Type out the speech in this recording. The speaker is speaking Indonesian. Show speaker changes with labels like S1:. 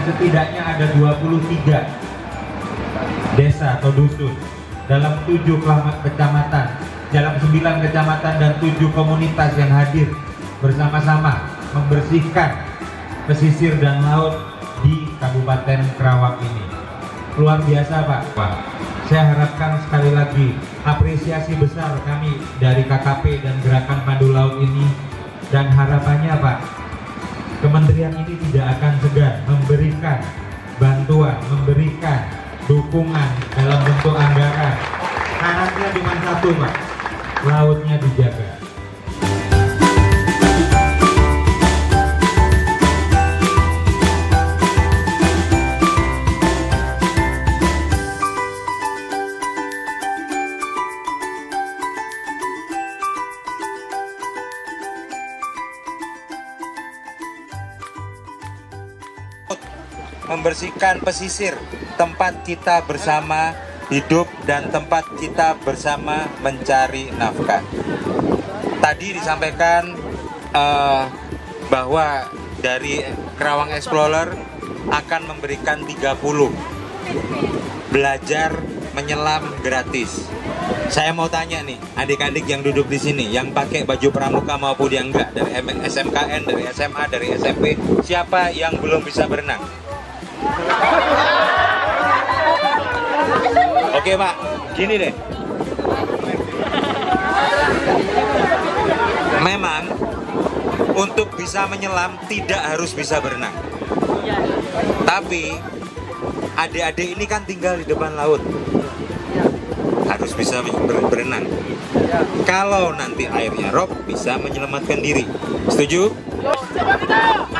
S1: setidaknya ada 23 desa atau dusun dalam 7 kecamatan, dalam 9 kecamatan dan 7 komunitas yang hadir bersama-sama membersihkan pesisir dan laut di Kabupaten Kerawang ini. Luar biasa Pak. Saya harapkan sekali lagi apresiasi besar kami dari KKP dan Gerakan Pandu Laut ini, dan harapannya Pak, kementerian ini tidak akan segan memberikan bantuan, memberikan dukungan dalam bentuk anggaran. Syaratnya cuma satu Pak, lautnya dijaga. Membersihkan pesisir, tempat kita bersama hidup dan tempat kita bersama mencari nafkah. Tadi disampaikan bahwa dari Kerawang Explorer akan memberikan 30 belajar menyelam gratis. Saya mau tanya nih, adik-adik yang duduk di sini, yang pakai baju pramuka maupun yang enggak, dari SMKN, dari SMA, dari SMP, siapa yang belum bisa berenang? Oke Pak, gini deh. Memang untuk bisa menyelam tidak harus bisa berenang. Tapi adik-adik ini kan tinggal di depan laut, harus bisa berenang. Kalau nanti airnya rob, bisa menyelamatkan diri. Setuju?